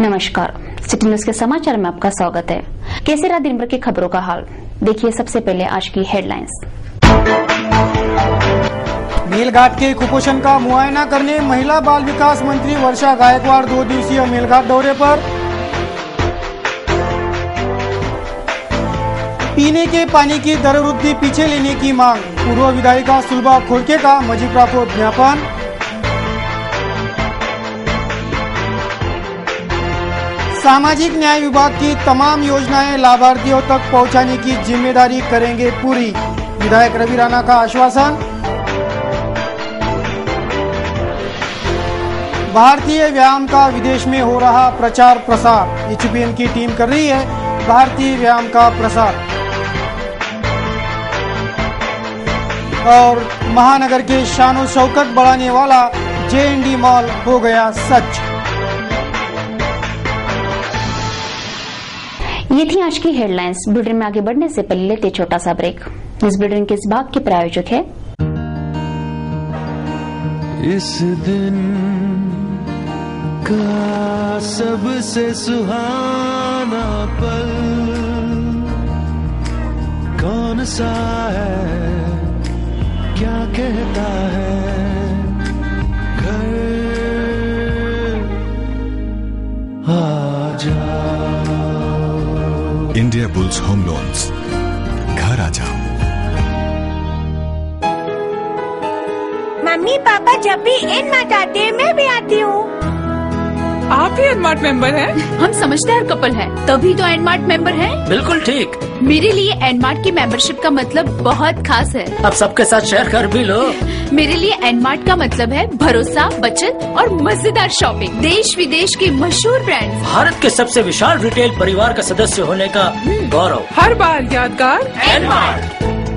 नमस्कार, city news के समाचार में आपका स्वागत है। कैसे रहा दिन भर की खबरों का हाल, देखिए सबसे पहले आज की हेडलाइंस। मेलघाट के कुपोषण का मुआयना करने महिला बाल विकास मंत्री वर्षा गायकवाड़ 2 दिवसीय मेलघाट दौरे पर। पीने के पानी की दर वृद्धि पीछे लेने की मांग, पूर्व विधायिका सुलभा खोड़के का मजिप्रा को ज्ञापन। सामाजिक न्याय विभाग की तमाम योजनाएं लाभार्थियों तक पहुंचाने की जिम्मेदारी करेंगे पूरी, विधायक रवि राणा का आश्वासन। भारतीय व्यायाम का विदेश में हो रहा प्रचार प्रसार, एचपीएम की टीम कर रही है भारतीय व्यायाम का प्रसार। और महानगर के शान शौकत बढ़ाने वाला जेएनडी मॉल हो गया सच। ये थी आज की हेडलाइंस। बुलेटिन में आगे बढ़ने से पहले लेते छोटा सा ब्रेक। इस बुलेटिन के इस भाग के प्रायोजक है इस दिन का सबसे सुहाना पल कौन सा है, क्या कहता है घर आ जा। इंडिया बुल्स होम लोन्स, घर आ जाओ। मम्मी पापा जब भी एनमार्ट आते हैं मैं भी आती हूँ। आप भी एनमार्ट मेंबर हैं? हम समझदार कपल हैं, तभी तो एनमार्ट मेंबर हैं। बिल्कुल ठीक। मेरे लिए एनमार्ट की मेंबरशिप का मतलब बहुत खास है। अब सबके साथ शेयर कर भी लो। मेरे लिए एनमार्ट का मतलब है भरोसा, बचत और मजेदार शॉपिंग। देश विदेश के मशहूर ब्रांड्स, भारत के सबसे विशाल रिटेल परिवार का सदस्य होने का गौरव, हर बार यादगार एनमार्ट।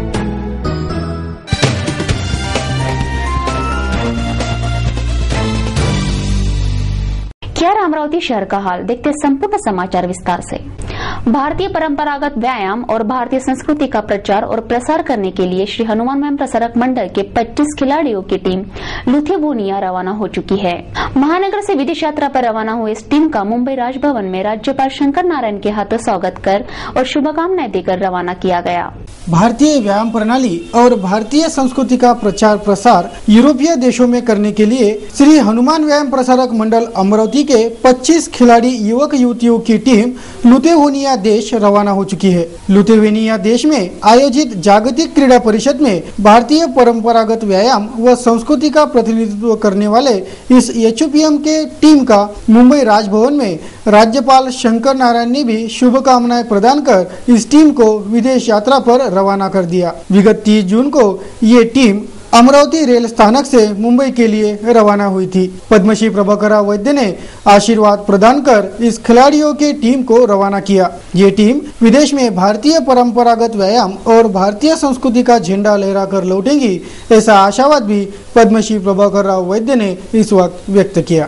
क्या अमरावती शहर का हाल, देखते संपूर्ण समाचार विस्तार से। भारतीय परंपरागत व्यायाम और भारतीय संस्कृति का प्रचार और प्रसार करने के लिए श्री हनुमान व्यायाम प्रसारक मंडल के 25 खिलाड़ियों की टीम लिथुआनिया रवाना हो चुकी है। महानगर से विदेश यात्रा पर रवाना हुई इस टीम का मुंबई राजभवन में राज्यपाल शंकर नारायण के हाथों स्वागत कर और शुभकामनाएं देकर रवाना किया गया। भारतीय व्यायाम प्रणाली और भारतीय संस्कृति का प्रचार प्रसार यूरोपीय देशों में करने के लिए श्री हनुमान व्यायाम प्रसारक मंडल अमरावती के 25 खिलाड़ी युवक युवतियों की टीम लिथुआनिया देश रवाना हो चुकी है। लिथुआनिया देश में आयोजित जागतिक क्रीड़ा परिषद में भारतीय परंपरागत व्यायाम व संस्कृति का प्रतिनिधित्व करने वाले इस एचपीएम के टीम का मुंबई राजभवन में राज्यपाल शंकर नारायण ने भी शुभकामनाएं प्रदान कर इस टीम को विदेश यात्रा पर रवाना कर दिया। विगत 30 जून को ये टीम अमरावती रेल स्थानक से मुंबई के लिए रवाना हुई थी। पद्मश्री प्रभाकर वैद्य ने आशीर्वाद प्रदान कर इस खिलाड़ियों के टीम को रवाना किया। ये टीम विदेश में भारतीय परंपरागत व्यायाम और भारतीय संस्कृति का झंडा लहराकर लौटेंगी, ऐसा आशावाद भी पद्मश्री प्रभाकर वैद्य ने इस वक्त व्यक्त किया।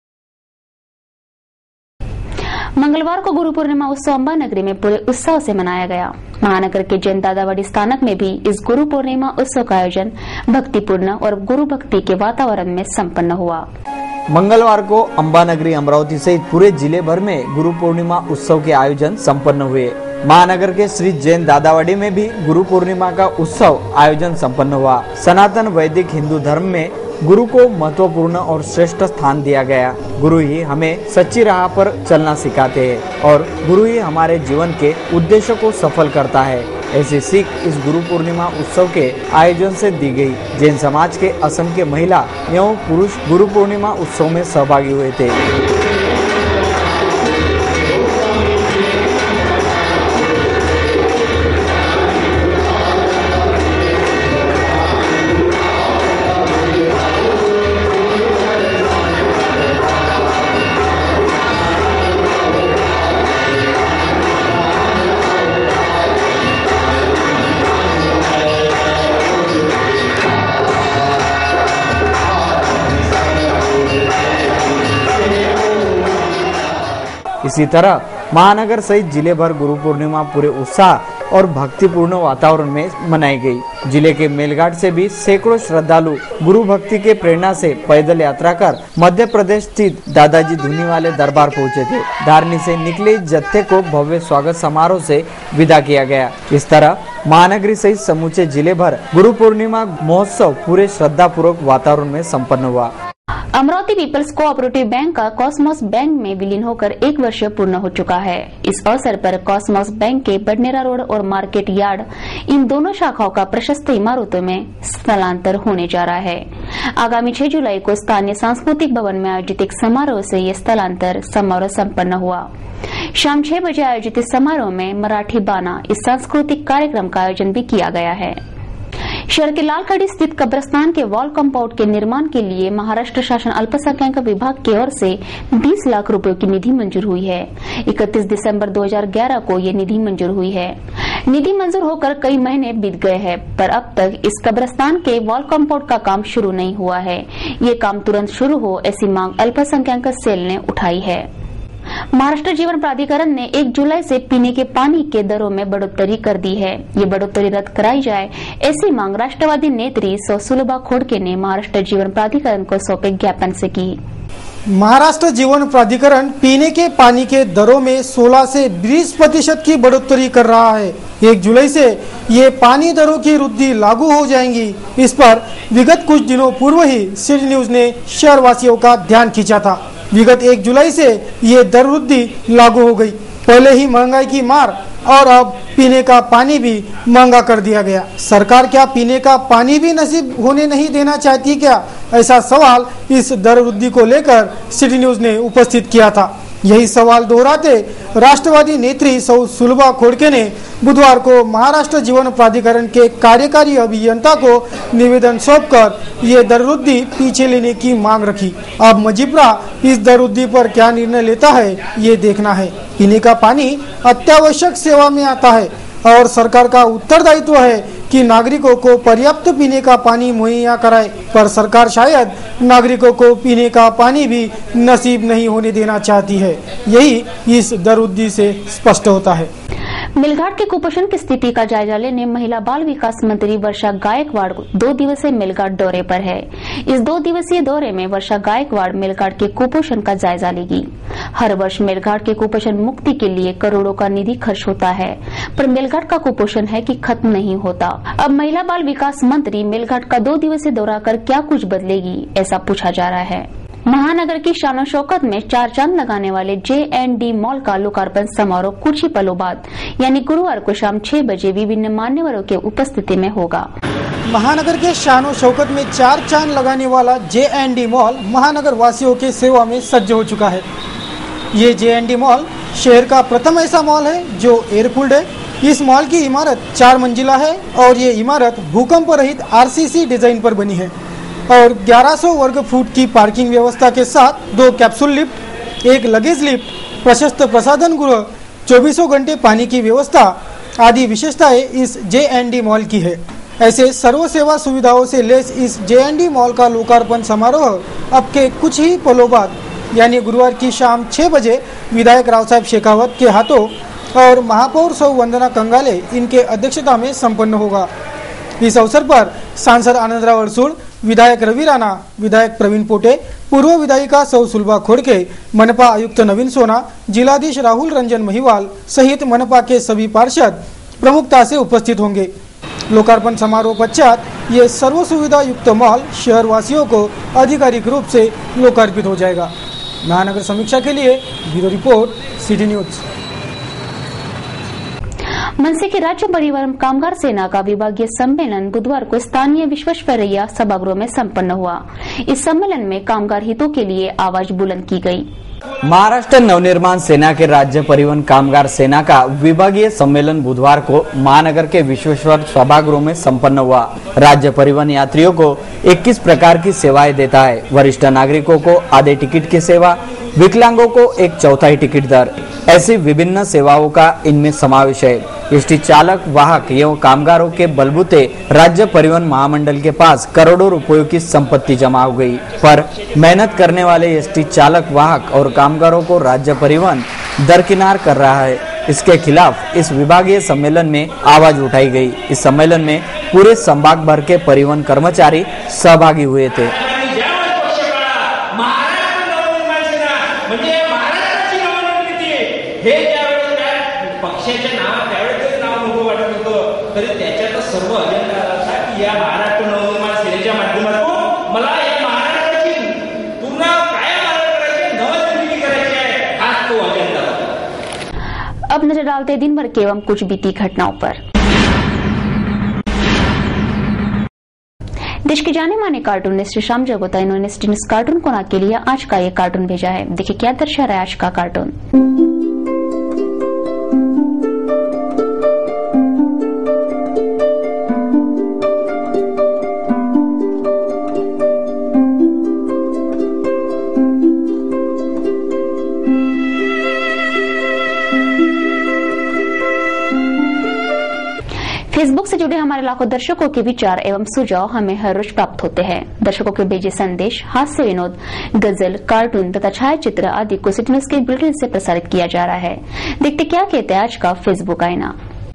मंगलवार को गुरु पूर्णिमा उत्सव अंबा नगरी में पूरे उत्साह से मनाया गया। महानगर के जैन दादावाड़ी स्थानक में भी इस गुरु पूर्णिमा उत्सव का आयोजन भक्तिपूर्ण और गुरु भक्ति के वातावरण में संपन्न हुआ। मंगलवार को अंबा नगरी अमरावती सहित पूरे जिले भर में गुरु पूर्णिमा उत्सव के आयोजन संपन्न हुए। महानगर के श्री जैन दादावाड़ी में भी गुरु पूर्णिमा का उत्सव आयोजन संपन्न हुआ। सनातन वैदिक हिंदू धर्म में गुरु को महत्वपूर्ण और श्रेष्ठ स्थान दिया गया। गुरु ही हमें सच्ची राह पर चलना सिखाते हैं और गुरु ही हमारे जीवन के उद्देश्य को सफल करता है। ऐसी सीख इस गुरु पूर्णिमा उत्सव के आयोजन से दी गई। जैन समाज के असम के महिला एवं पुरुष गुरु पूर्णिमा उत्सव में सहभागी हुए थे। इसी तरह महानगर सहित जिले भर गुरु पूर्णिमा पूरे उत्साह और भक्तिपूर्ण वातावरण में मनाई गई। जिले के मेलघाट से भी सैकड़ों श्रद्धालु गुरु भक्ति के प्रेरणा से पैदल यात्रा कर मध्य प्रदेश स्थित दादाजी धूनीवाले दरबार पहुँचे थे। धारनी से निकले जत्थे को भव्य स्वागत समारोह से विदा किया गया। इस तरह महानगरी सहित समूचे जिले भर गुरु पूर्णिमा महोत्सव पूरे श्रद्धा पूर्वक वातावरण में संपन्न हुआ। अमरावती पीपल्स कोऑपरेटिव बैंक का कॉस्मोस बैंक में विलीन होकर 1 वर्ष पूर्ण हो चुका है। इस अवसर पर कॉस्मोस बैंक के बडनेरा रोड और मार्केट यार्ड इन दोनों शाखाओं का प्रशस्त इमारतों में स्थलांतर होने जा रहा है। आगामी 6 जुलाई को स्थानीय सांस्कृतिक भवन में आयोजित एक समारोह से ये स्थलांतर समारोह संपन्न हुआ। शाम 6 बजे आयोजित इस समारोह में मराठी बाना इस सांस्कृतिक कार्यक्रम का आयोजन भी किया गया है। शहर के लालखड़ी स्थित कब्रस्तान के वॉल कंपाउंड के निर्माण के लिए महाराष्ट्र शासन अल्पसंख्यक विभाग की ओर से 20 लाख रुपयों की निधि मंजूर हुई है। 31 दिसंबर 2011 को ये निधि मंजूर हुई है। निधि मंजूर होकर कई महीने बीत गए हैं, पर अब तक इस कब्रस्तान के वॉल कंपाउंड का काम शुरू नहीं हुआ है। ये काम तुरंत शुरू हो ऐसी मांग अल्पसंख्यक सेल ने उठाई है। महाराष्ट्र जीवन प्राधिकरण ने 1 जुलाई से पीने के पानी के दरों में बढ़ोतरी कर दी है। ये बढ़ोतरी रद्द कराई जाए ऐसी मांग राष्ट्रवादी नेत्री सुलभा खोड़के ने महाराष्ट्र जीवन प्राधिकरण को सौंपे ज्ञापन से की। महाराष्ट्र जीवन प्राधिकरण पीने के पानी के दरों में 16 से 20% की बढ़ोतरी कर रहा है। 1 जुलाई से ये पानी दरों की वृद्धि लागू हो जाएंगी। इस पर विगत कुछ दिनों पूर्व ही सिटी न्यूज ने शहरवासियों का ध्यान खींचा था। विगत 1 जुलाई से ये दर वृद्धि लागू हो गई। पहले ही महंगाई की मार और अब पीने का पानी भी महंगा कर दिया गया। सरकार क्या पीने का पानी भी नसीब होने नहीं देना चाहती क्या? ऐसा सवाल इस दर वृद्धि को लेकर सिटी न्यूज ने उपस्थित किया था। यही सवाल दोहराते राष्ट्रवादी नेत्री सुलभा खोड़के ने बुधवार को महाराष्ट्र जीवन प्राधिकरण के कार्यकारी अभियंता को निवेदन सौंपकर ये दर वृद्धि पीछे लेने की मांग रखी। अब मजिप्रा इस दर वृद्धि पर क्या निर्णय लेता है ये देखना है। पीने का पानी अत्यावश्यक सेवा में आता है और सरकार का उत्तरदायित्व है कि नागरिकों को पर्याप्त पीने का पानी मुहैया कराए, पर सरकार शायद नागरिकों को पीने का पानी भी नसीब नहीं होने देना चाहती है। यही इस दर वृद्धि से स्पष्ट होता है। मेलघाट के कुपोषण की स्थिति का जायजा लेने महिला बाल विकास मंत्री वर्षा गायकवाड़ 2 दिवसीय मेलघाट दौरे पर है। इस 2 दिवसीय दौरे में वर्षा गायकवाड़ मेलघाट के कुपोषण का जायजा लेगी। हर वर्ष मेलघाट के कुपोषण मुक्ति के लिए करोड़ों का निधि खर्च होता है, पर मेलघाट का कुपोषण है कि खत्म नहीं होता। अब महिला बाल विकास मंत्री मेलघाट का 2 दिवसीय दौरा कर क्या कुछ बदलेगी, ऐसा पूछा जा रहा है। महानगर की शान और शौकत में 4 चांद लगाने वाले J&D मॉल का लोकार्पण समारोह कुछ ही पलों बाद यानी गुरुवार को शाम 6 बजे विभिन्न मान्यवरों के उपस्थिति में होगा। महानगर के शान और शौकत में 4 चांद लगाने वाला J&D मॉल महानगर वासियों के सेवा में सज्ज हो चुका है। ये J&D मॉल शहर का प्रथम ऐसा मॉल है जो एयरकूल्ड है। इस मॉल की इमारत 4 मंजिला है और ये इमारत भूकंप रहित RCC डिजाइन पर बनी है और 1100 वर्ग फुट की पार्किंग व्यवस्था के साथ 2 कैप्सूल लिफ्ट, 1 लगेज लिफ्ट, प्रशस्त प्रसाधन गृह, 24 घंटे पानी की व्यवस्था आदि विशेषताएं इस J&D मॉल की है। ऐसे सर्व सेवा सुविधाओं से लेस इस J&D मॉल का लोकार्पण समारोह अब के कुछ ही पलों बाद यानी गुरुवार की शाम 6 बजे विधायक राव साहब शेखावत के हाथों और महापौर सौ वंदना कंगाले इनके अध्यक्षता में संपन्न होगा। इस अवसर पर सांसद आनंदराव अडसूळ, विधायक रवि राणा, विधायक प्रवीण पोटे, पूर्व विधायिका सौ सुलभा खोड़के, मनपा आयुक्त नवीन सोना, जिलाधीश राहुल रंजन महिवाल सहित मनपा के सभी पार्षद प्रमुखता से उपस्थित होंगे। लोकार्पण समारोह पश्चात ये सर्व सुविधा युक्त मॉल शहर वासियों को आधिकारिक रूप से लोकार्पित हो जाएगा। महानगर समीक्षा के लिए bureau report city news. Manse के राज्य परिवहन कामगार सेना का विभागीय सम्मेलन बुधवार को स्थानीय विश्वेश्वरैया सभागृह में संपन्न हुआ। इस सम्मेलन में कामगार हितों के लिए आवाज बुलंद की गई। महाराष्ट्र नवनिर्माण सेना के राज्य परिवहन कामगार सेना का विभागीय सम्मेलन बुधवार को महानगर के विश्वेश्वर सभागृह में संपन्न हुआ। राज्य परिवहन यात्रियों को 21 प्रकार की सेवाएं देता है। वरिष्ठ नागरिकों को आधे टिकट की सेवा, विकलांगों को 1/4 टिकट दर, ऐसी विभिन्न सेवाओं का इनमें समावेश है। एसटी चालक, वाहक एवं कामगारों के बलबूते राज्य परिवहन महामंडल के पास करोड़ों रुपयों की संपत्ति जमा हो गई, पर मेहनत करने वाले एसटी चालक, वाहक और कामगारों को राज्य परिवहन दरकिनार कर रहा है। इसके खिलाफ इस विभागीय सम्मेलन में आवाज उठाई गई। इस सम्मेलन में पूरे संभाग भर के परिवहन कर्मचारी सहभागी हुए थे। सर्व अजेंडा असा की या महाराष्ट्र नवनिर्माण सेनेच्या माध्यमातून मला या महाराष्ट्राची पूर्ण कायम करायची, नवनिर्मिती करायची आहे, हाच तो अजेंडा। अब नजर डालते दिन भर के एवं कुछ बीती घटनाओं पर। देश के जाने माने कार्टूनिस्ट श्री श्याम जगोता इन्होंने स्टिन्स कार्टून कोना के लिए आज का ये कार्टून भेजा है। देखिए क्या दर्शा रहा है आज का कार्टून। फेसबुक से जुड़े हमारे लाखों दर्शकों के विचार एवं सुझाव हमें हर रोज प्राप्त होते हैं। दर्शकों के भेजे संदेश, हास्य विनोद, गजल, कार्टून तथा छायाचित्र आदि को सिटी न्यूज के बुलेटिन से प्रसारित किया जा रहा है। देखते क्या कहते हैं आज का फेसबुक आईना।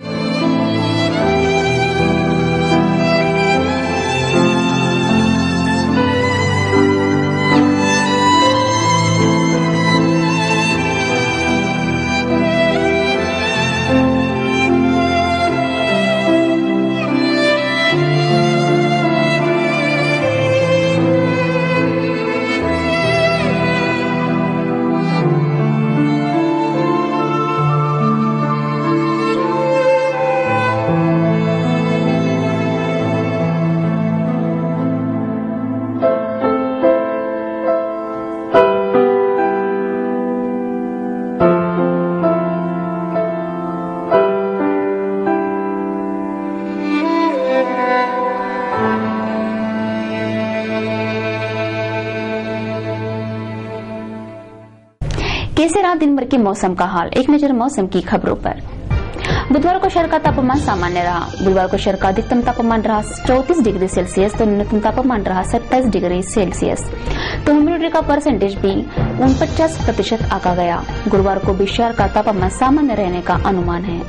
कैसे रहा दिन भर के मौसम का हाल, एक नजर मौसम की खबरों पर। बुधवार को शहर का तापमान सामान्य रहा। बुधवार को शहर का अधिकतम तापमान रहा 34 डिग्री सेल्सियस तो न्यूनतम तापमान रहा 27 डिग्री सेल्सियस। तो ह्यूमिडिटी का परसेंटेज भी 49% आंका गया। गुरुवार को भी शहर का तापमान सामान्य रहने का अनुमान है।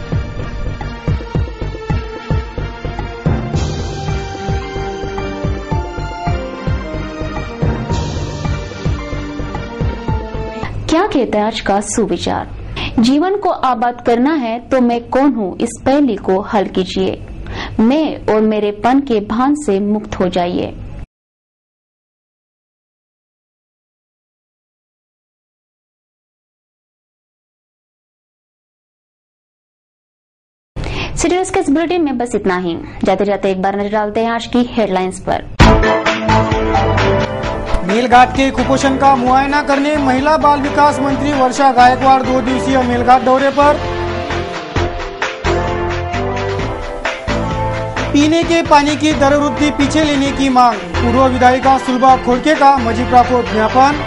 क्या कहता है आज का सुविचार। जीवन को आबाद करना है तो मैं कौन हूँ, इस पहेली को हल कीजिए। मैं और मेरेपन के भान से मुक्त हो जाइए। सिटी न्यूज के इस बुलेटिन में बस इतना ही। जाते जाते एक बार नजर डालते हैं आज की हेडलाइंस पर। मेलघाट के कुपोषण का मुआयना करने महिला बाल विकास मंत्री वर्षा गायकवाड़ 2 दिवसीय मेलघाट दौरे पर। पीने के पानी की दर वृद्धि पीछे लेने की मांग, पूर्व विधायिका सुलभा खोड़के का मजिप्रा को ज्ञापन।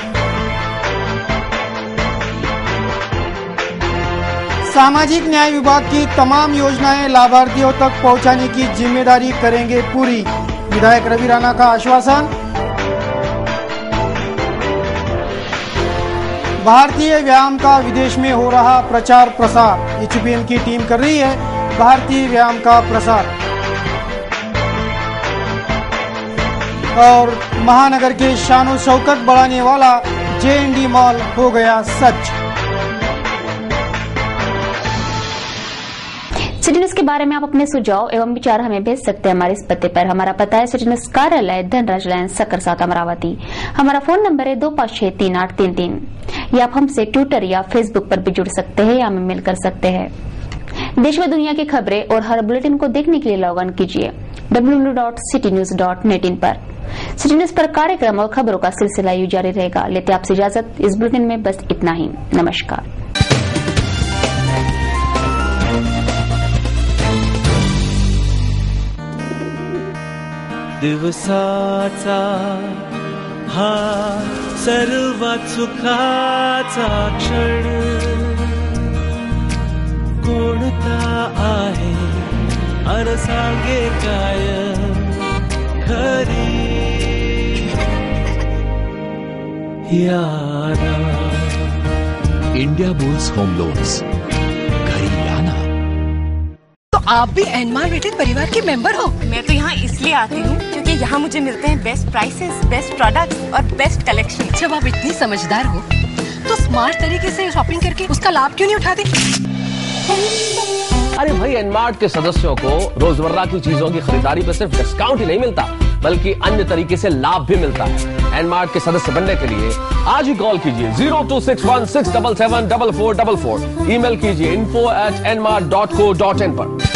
सामाजिक न्याय विभाग की तमाम योजनाएं लाभार्थियों तक पहुंचाने की जिम्मेदारी करेंगे पूरी, विधायक रवि राणा का आश्वासन। भारतीय व्यायाम का विदेश में हो रहा प्रचार प्रसार, एचपीएम की टीम कर रही है भारतीय व्यायाम का प्रसार। और महानगर के शान शौकत बढ़ाने वाला जेएनडी मॉल हो गया सच। सिटी न्यूज के बारे में आप अपने सुझाव एवं विचार हमें भेज सकते हैं हमारे इस पते पर। हमारा पता है सिटी न्यूज कार्यालय धनराज लाइन सक्कर 7 अमरावती। हमारा फोन नंबर है 25633833। या आप हमसे ट्विटर या फेसबुक पर भी जुड़ सकते हैं या हमें मेल कर सकते हैं। देश व दुनिया की खबरें और हर बुलेटिन को देखने के लिए लॉग इन कीजिए www.citynews.net पर। सिटी न्यूज पर कार्यक्रम और खबरों का सिलसिला यूं जारी रहेगा। लेते आपसे इजाजत, इस बुलेटिन में बस इतना ही। नमस्कार। दिवसाचा हा सर्वात सुखाचा क्षण कोणता आहे अन सांगे काय खरी यादा। इंडिया बुल्स होम लोन्स, आप भी एनमार्ट रिटेल परिवार के मेंबर हो? मैं तो यहाँ इसलिए आती हूँ क्योंकि यहाँ मुझे मिलते हैं बेस्ट प्राइसेस, बेस्ट प्रोडक्ट्स और बेस्ट कलेक्शन। जब आप इतनी समझदार हो तो स्मार्ट तरीके से शॉपिंग करके उसका लाभ क्यों नहीं उठाते? अरे भाई, एनमार्ट के सदस्यों को रोजमर्रा की चीजों की खरीदारी पर सिर्फ डिस्काउंट ही नहीं मिलता बल्कि अन्य तरीके से लाभ भी मिलता है। एनमार्ट के सदस्य बनने के लिए आज ही कॉल कीजिए 0261677444, ईमेल कीजिए info@nmart.co.in पर।